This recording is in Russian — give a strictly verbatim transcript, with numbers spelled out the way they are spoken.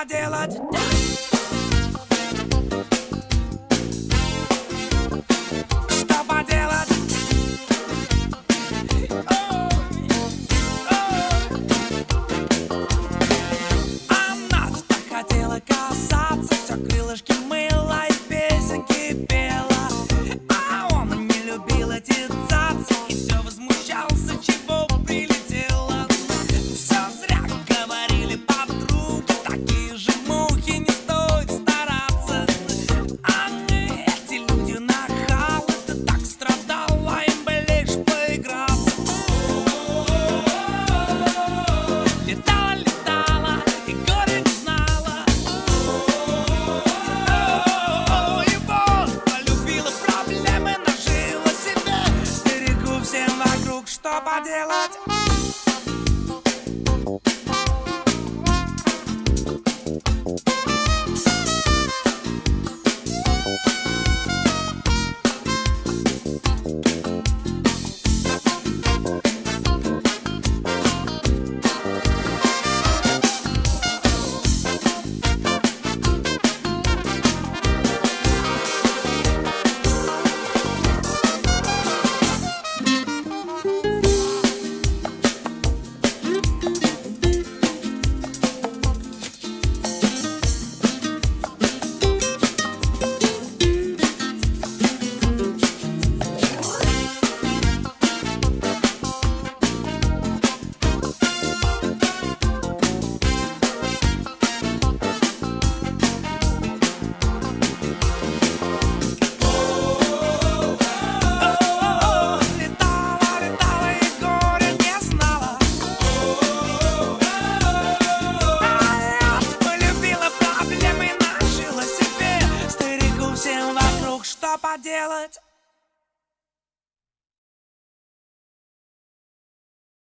поделать? Что поделать? Она так хотела касаться, все крылышки мыла и песенки пела, а он не любил эти цацы и все возмущался, чего прилетело. Все зря говорили подруги, такие же мухи, не стоит стараться. А мы, эти люди нахалы, ты так страдала, им бы лишь поиграться. Летала, летала и горе не знала. И вот полюбила проблемы, нажила себе стерегу всем вокруг, что поделать? Что поделать?